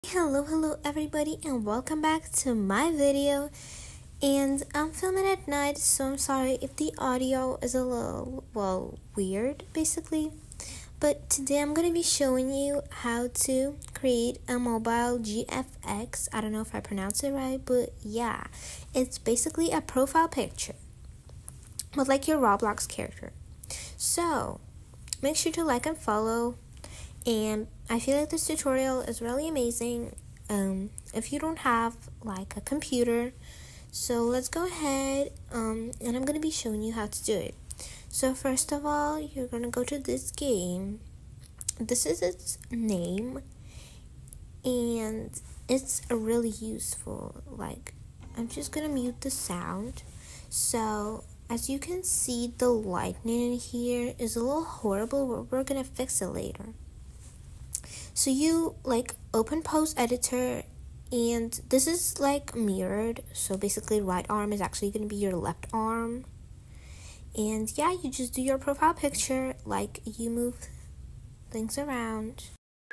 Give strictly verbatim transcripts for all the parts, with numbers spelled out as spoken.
Hello, hello everybody, and welcome back to my video. And I'm filming at night, so I'm sorry if the audio is a little, well, weird basically. But today I'm going to be showing you how to create a mobile G F X. I don't know if I pronounced it right, but yeah, it's basically a profile picture with like your Roblox character. So make sure to like and follow. And I feel like this tutorial is really amazing um, if you don't have like a computer. So let's go ahead um, and I'm going to be showing you how to do it. So first of all, you're going to go to this game. This is its name and it's really useful. Like, I'm just going to mute the sound. So as you can see, the lightning in here is a little horrible, but we're going to fix it later. So you like open pose editor, and this is like mirrored, so basically right arm is actually going to be your left arm. And yeah, you just do your profile picture, like you move things around.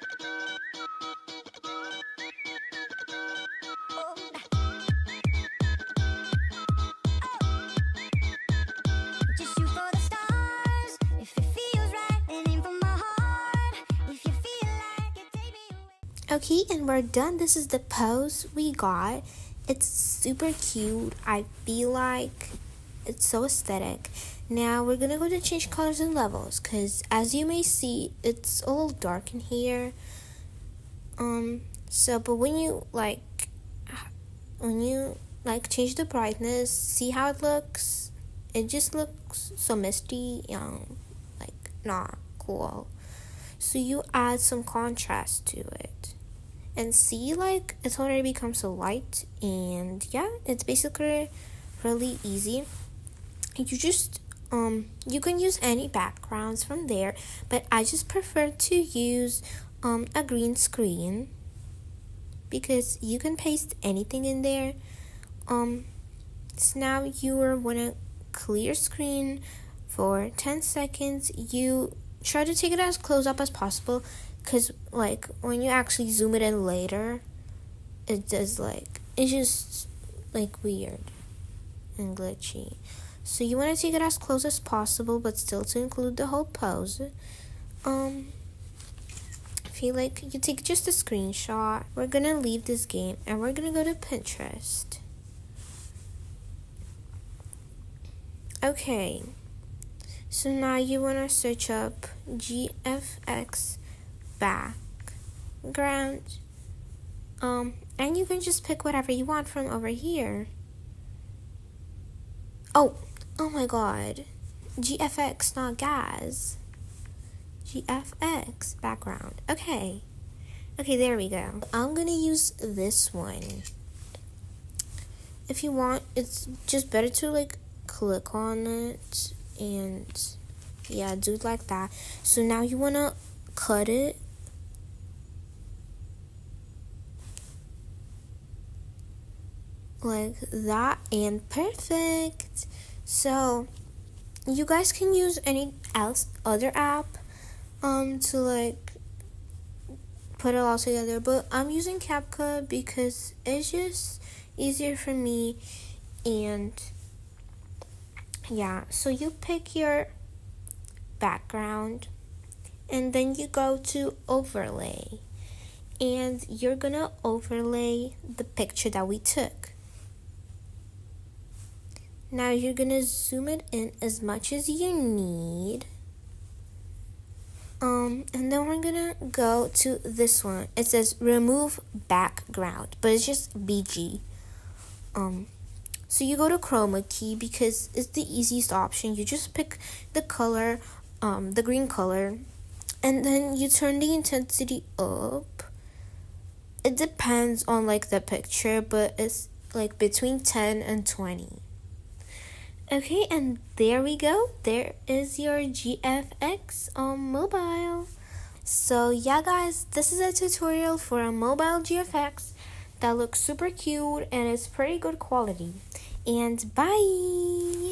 Okay, and we're done. This is the pose we got. It's super cute. I feel like it's so aesthetic. Now we're gonna go to change colors and levels, because as you may see, it's a little dark in here. Um, so but when you like, when you like change the brightness, see how it looks? It just looks so misty, um, like not cool. So you add some contrast to it. And see, like, it's already become so light. And yeah, it's basically really easy. You just, um, you can use any backgrounds from there. But I just prefer to use um, a green screen, because you can paste anything in there. Um, so now you want to clear screen for ten seconds. You try to take it as close up as possible, because like when you actually zoom it in later, it does like, it's just like weird and glitchy. So you want to take it as close as possible, but still to include the whole pose. Um, I feel like you take just a screenshot. We're gonna leave this game and we're gonna go to Pinterest. Okay, so now you want to search up G F X background, um and you can just pick whatever you want from over here. Oh oh my god, G F X, not Gaz. G F X background. Okay okay there we go. I'm gonna use this one. If you want, it's just better to like click on it and yeah, do it like that. So now you want to cut it like that, and perfect. So you guys can use any else other app um to like put it all together, but I'm using CapCut because it's just easier for me. And yeah, so you pick your background and then you go to overlay, and you're gonna overlay the picture that we took. Now you're gonna zoom it in as much as you need. Um, and then we're gonna go to this one. It says remove background, but it's just B G. Um, so you go to chroma key because it's the easiest option. You just pick the color, um, the green color, and then you turn the intensity up. It depends on like the picture, but it's like between ten and twenty. Okay, and there we go. There is your G F X on mobile. So yeah guys, this is a tutorial for a mobile G F X that looks super cute and it's pretty good quality. And bye!